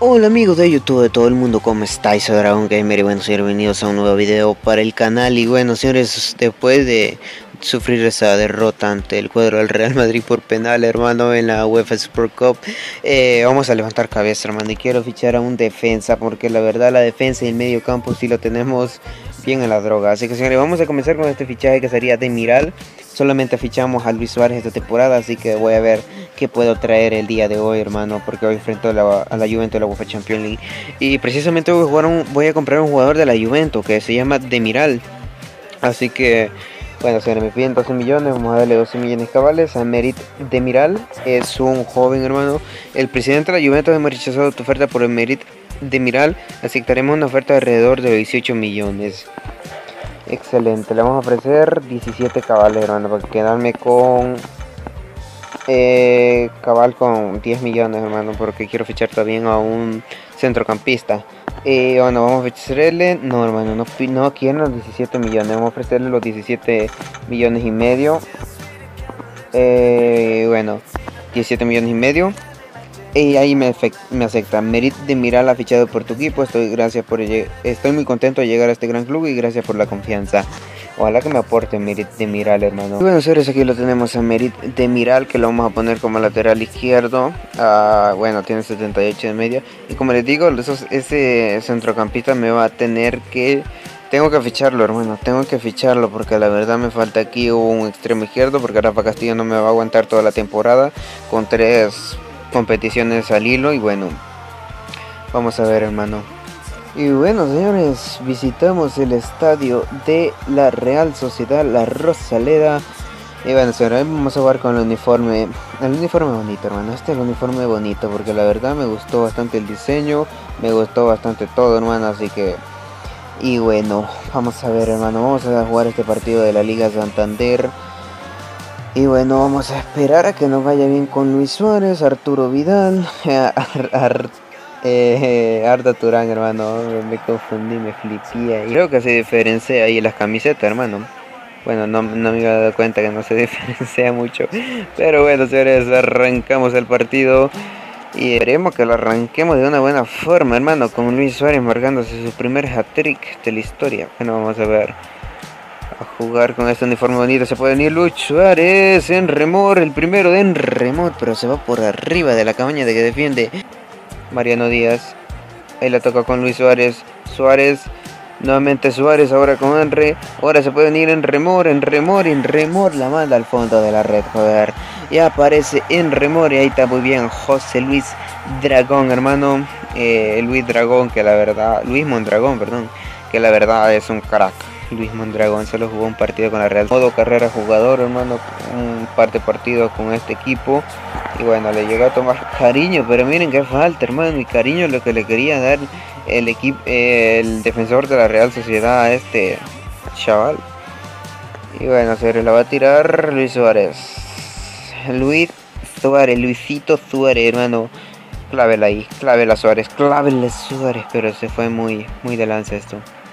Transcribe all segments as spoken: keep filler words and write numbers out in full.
Hola amigos de YouTube, de todo el mundo, ¿cómo estáis? Soy Dragon Gamer y bueno, señores, bienvenidos a un nuevo video para el canal. Y bueno, señores, después de sufrir esa derrota ante el cuadro del Real Madrid por penal, hermano, en la UEFA Super Cup, eh, vamos a levantar cabeza, hermano, y quiero fichar a un defensa, porque la verdad la defensa y el medio campo sí lo tenemos bien en la droga. Así que, señores, vamos a comenzar con este fichaje que sería Demiral. Solamente fichamos a Luis Suárez esta temporada, así que voy a ver qué puedo traer el día de hoy, hermano, porque hoy enfrento a la, a la Juventus de la UEFA Champions League. Y precisamente voy a, jugar un, voy a comprar un jugador de la Juventus que se llama Demiral. Así que, bueno, se me piden doce millones, vamos a darle doce millones cabales a Merit Demiral. Es un joven, hermano. El presidente de la Juventus hemos rechazado tu oferta por el Merit Demiral. Aceptaremos una oferta de alrededor de dieciocho millones. Excelente, le vamos a ofrecer diecisiete cabales, hermano, para quedarme con eh, cabal con diez millones, hermano, porque quiero fichar también a un centrocampista. Y eh, bueno, vamos a ofrecerle, no, hermano, no, no quieren los diecisiete millones, vamos a ofrecerle los diecisiete millones y medio. Eh, bueno, diecisiete millones y medio. Y ahí me, me acepta. Merit Demiral ha fichado por tu equipo. Estoy, gracias por, estoy muy contento de llegar a este gran club y gracias por la confianza. Ojalá que me aporte Merit Demiral, hermano. Y bueno, señores, aquí lo tenemos a Merit Demiral, que lo vamos a poner como lateral izquierdo. Uh, bueno, tiene setenta y ocho de media. Y como les digo, esos, ese centrocampista me va a tener que... Tengo que ficharlo, hermano, tengo que ficharlo porque la verdad me falta aquí un extremo izquierdo, porque Rafa Castillo no me va a aguantar toda la temporada con tres competiciones al hilo. Y bueno, vamos a ver, hermano. Y bueno, señores, visitamos el estadio de la Real Sociedad La Rosaleda. Y bueno, señores, vamos a jugar con el uniforme. El uniforme bonito, hermano. Este es el uniforme bonito porque la verdad me gustó bastante el diseño, me gustó bastante todo, hermano, así que... Y bueno, vamos a ver, hermano, vamos a jugar este partido de la Liga Santander. Y bueno, vamos a esperar a que nos vaya bien con Luis Suárez, Arturo Vidal, Ar, Ar, eh, Arda Turán, hermano. Me confundí, me flipía. Y creo que se diferencia ahí las camisetas, hermano. Bueno, no, no me iba a dar cuenta que no se diferencia mucho. Pero bueno, señores, arrancamos el partido. Y esperemos que lo arranquemos de una buena forma, hermano, con Luis Suárez marcándose su primer hat-trick de la historia. Bueno, vamos a ver. A jugar con este uniforme bonito. Se puede venir Luis Suárez en remor. El primero de en remor, pero se va por arriba de la cabaña de que defiende Mariano Díaz. Ahí la toca con Luis Suárez. Suárez. Nuevamente Suárez, ahora con Henry. Ahora se puede venir en remor, en remor, en remor. La manda al fondo de la red, joder. Ya aparece en remor y ahí está muy bien José Luis Dragón, hermano. Eh, Luis Dragón, que la verdad... Luis Mondragón, perdón. Que la verdad es un crack. Luis Mondragón solo jugó un partido con la Real. Modo carrera jugador, hermano. Un par de partidos con este equipo. Y bueno, le llegó a tomar cariño. Pero miren qué falta, hermano. Y cariño es lo que le quería dar el equipo, el defensor de la Real Sociedad a este chaval. Y bueno, se la va a tirar Luis Suárez. Luis Suárez, Luisito Suárez, hermano. Clávela ahí, clávela Suárez, clávela Suárez. Pero se fue muy, muy de lanza esto.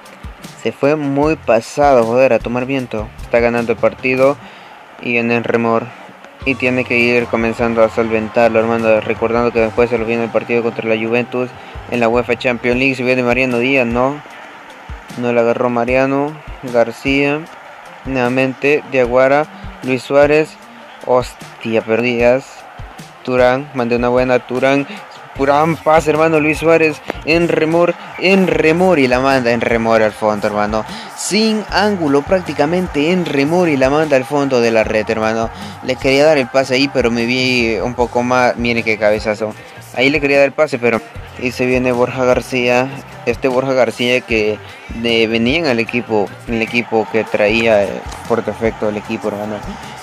Se fue muy pasado, joder, a tomar viento. Está ganando el partido y viene en remor. Y tiene que ir comenzando a solventarlo, hermano. Recordando que después se lo viene el partido contra la Juventus en la UEFA Champions League. Si viene Mariano Díaz, no. No le agarró Mariano. García. Nuevamente Diaguara. Luis Suárez. Hostia, perdidas. Turán. Mandé una buena Turán. Gran pase, hermano. Luis Suárez en remor, en remor y la manda en remor al fondo, hermano. Sin ángulo, prácticamente en remor y la manda al fondo de la red, hermano. Le quería dar el pase ahí, pero me vi un poco más. Miren qué cabezazo. Ahí le quería dar el pase, pero... Y se viene Borja García. Este Borja García que de, venía en el equipo, el equipo que traía eh, por defecto el equipo, hermano.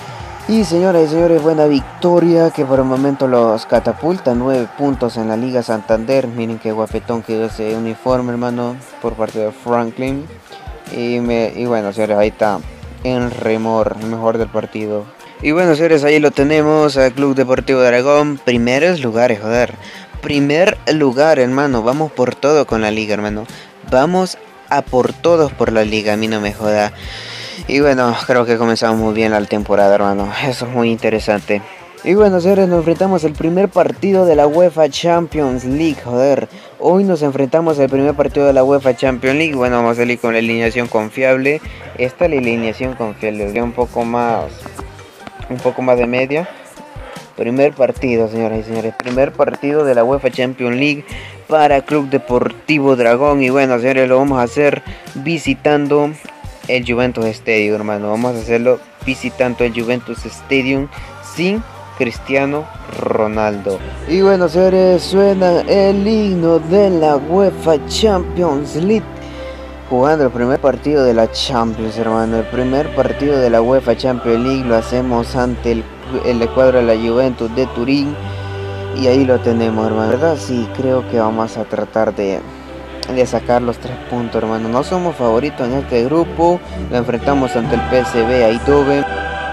Y señoras y señores, buena victoria que por el momento los catapulta. Nueve puntos en la Liga Santander. Miren qué guapetón quedó ese uniforme, hermano, por parte de Franklin. Y, me, y bueno, señores, ahí está en remor, el mejor del partido. Y bueno, señores, ahí lo tenemos al Club Deportivo de Aragón. Primeros lugares, joder. Primer lugar, hermano. Vamos por todo con la liga, hermano. Vamos a por todos por la liga, a mí no me joda. Y bueno, creo que comenzamos muy bien la temporada, hermano. Eso es muy interesante. Y bueno, señores, nos enfrentamos el primer partido de la UEFA Champions League, joder. Hoy nos enfrentamos al primer partido de la UEFA Champions League. Bueno, vamos a salir con la alineación confiable. Esta es la alineación confiable, un poco más, un poco más de media. Primer partido, señoras y señores, primer partido de la UEFA Champions League para Club Deportivo Dragón. Y bueno, señores, lo vamos a hacer visitando el Juventus Stadium, hermano. Vamos a hacerlo visitando el Juventus Stadium sin Cristiano Ronaldo. Y bueno, señores, suena el himno de la UEFA Champions League. Jugando el primer partido de la Champions, hermano. El primer partido de la UEFA Champions League lo hacemos ante el, el cuadro de la Juventus de Turín. Y ahí lo tenemos, hermano. ¿Verdad? Sí, creo que vamos a tratar de, de sacar los tres puntos, hermano. No somos favoritos en este grupo. Lo enfrentamos ante el P S V Eindhoven.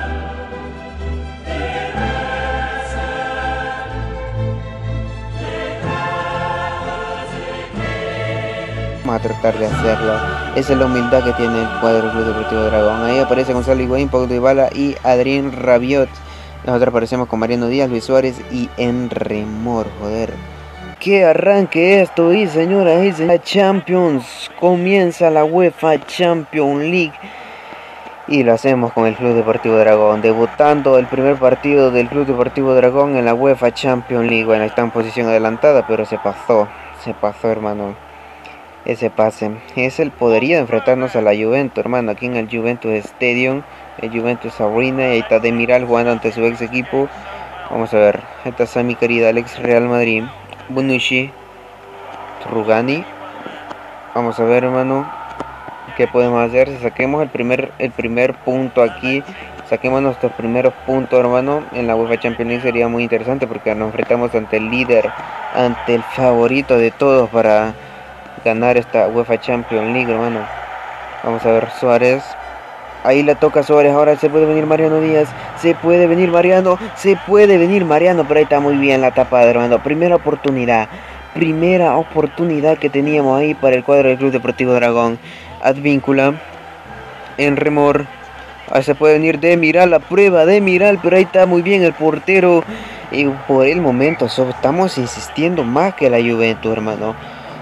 A tratar de hacerlo. Esa es la humildad que tiene el cuadro del Club Deportivo Dragón. Ahí aparece Gonzalo Higuaín, Paulo Dybala y Adrien Rabiot. Nosotros aparecemos con Mariano Díaz, Luis Suárez y Henry Mor. Joder, que arranque esto, y señoras y señores, Champions, comienza la UEFA Champions League. Y lo hacemos con el Club Deportivo Dragón, debutando el primer partido del Club Deportivo Dragón en la UEFA Champions League. Bueno, está en posición adelantada, pero se pasó, se pasó, hermano. Ese pase es el poderío de enfrentarnos a la Juventus, hermano, aquí en el Juventus Stadium, el Juventus Arena. Y ahí está Demiral jugando ante su ex equipo. Vamos a ver, esta es mi querida Alex Real Madrid, Bonucci, Rugani. Vamos a ver, hermano, qué podemos hacer. Si saquemos el primer, el primer punto aquí, saquemos nuestros primeros puntos, hermano, en la UEFA Champions League, sería muy interesante porque nos enfrentamos ante el líder, ante el favorito de todos para ganar esta UEFA Champions League, hermano. Vamos a ver, Suárez. Ahí le toca a Suárez. Ahora se puede venir Mariano Díaz. Se puede venir Mariano. Se puede venir Mariano. Pero ahí está muy bien la tapada, hermano. Primera oportunidad. Primera oportunidad que teníamos ahí para el cuadro del Club Deportivo Dragón. Advíncula. En remor. Ahí se puede venir Demiral. La prueba de Demiral. Pero ahí está muy bien el portero. Y por el momento estamos insistiendo más que la Juventus, hermano.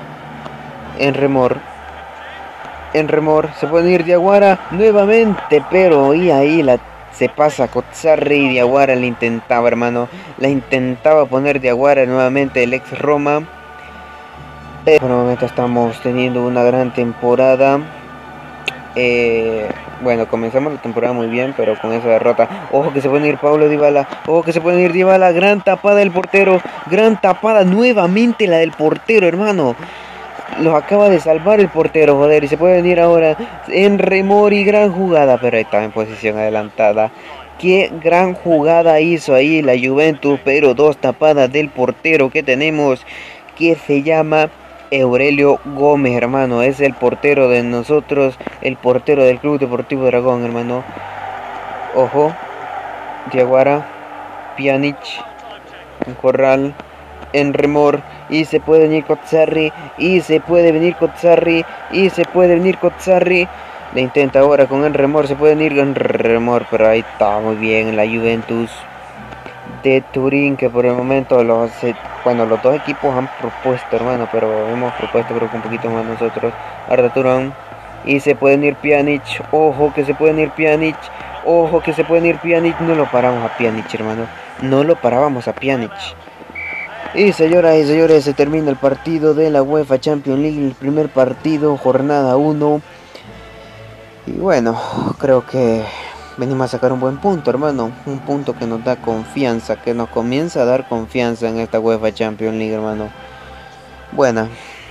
En remor, en remor, se puede ir Diawara nuevamente, pero y ahí la, se pasa Cozzarri y Diawara le intentaba, hermano, la intentaba poner Diawara nuevamente el ex Roma. Pero por el momento estamos teniendo una gran temporada. Eh, bueno, comenzamos la temporada muy bien, pero con esa derrota. Ojo que se puede ir Paulo Dybala. Ojo que se puede ir Dybala. Gran tapada del portero. Gran tapada nuevamente la del portero, hermano. Los acaba de salvar el portero, joder. Y se puede venir ahora en remor y gran jugada. Pero ahí está en posición adelantada. Qué gran jugada hizo ahí la Juventus. Pero dos tapadas del portero que tenemos, que se llama Aurelio Gómez, hermano. Es el portero de nosotros. El portero del Club Deportivo Dragón, hermano. Ojo. Diawara. Pjanic. Un corral. En remor. Y se puede venir Cozzarri. Y se puede venir Cozzarri. Y se puede venir Cozzarri. Le intenta ahora con el remor. Se puede venir en remor. Pero ahí está muy bien la Juventus de Turín. Que por el momento los, bueno, los dos equipos han propuesto, hermano. Pero hemos propuesto creo que un poquito más nosotros. Arda Turán. Y se puede venir Pjanic. Ojo que se puede venir Pjanic. Ojo que se puede venir Pjanic. No lo paramos a Pjanic, hermano. No lo parábamos a Pjanic. Y señoras y señores, se termina el partido de la UEFA Champions League, el primer partido, jornada uno. Y bueno, creo que venimos a sacar un buen punto, hermano. Un punto que nos da confianza, que nos comienza a dar confianza en esta UEFA Champions League, hermano. Buena.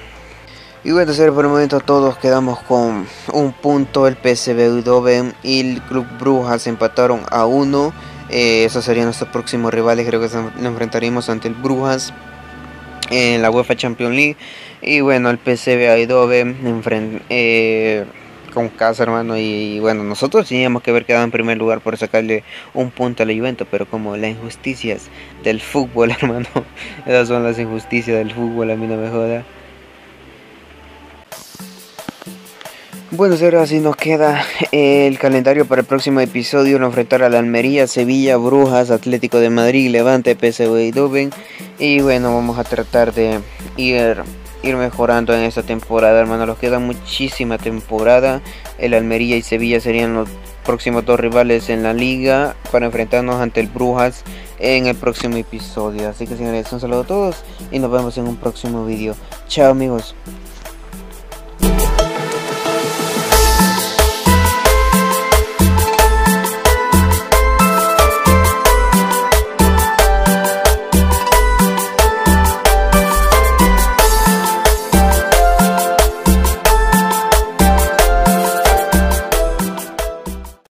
Y bueno, señores, por el momento todos quedamos con un punto. El P S V Eindhoven y el Club Brujas empataron a uno. Eh, esos serían nuestros próximos rivales. Creo que nos enfrentaremos ante el Brujas en la UEFA Champions League. Y bueno, el P S V Eindhoven eh, con casa, hermano. Y, y bueno, nosotros teníamos que haber quedado en primer lugar por sacarle un punto a la Juventus. Pero como las injusticias del fútbol, hermano, esas son las injusticias del fútbol, a mí no me joda. Bueno, ahora sí nos queda el calendario para el próximo episodio. Nos enfrentar a la Almería, Sevilla, Brujas, Atlético de Madrid, Levante, P S V Eindhoven. Y bueno, vamos a tratar de ir, ir mejorando en esta temporada, hermano. Nos queda muchísima temporada. El Almería y Sevilla serían los próximos dos rivales en la liga para enfrentarnos ante el Brujas en el próximo episodio. Así que señores, un saludo a todos y nos vemos en un próximo vídeo. Chao amigos.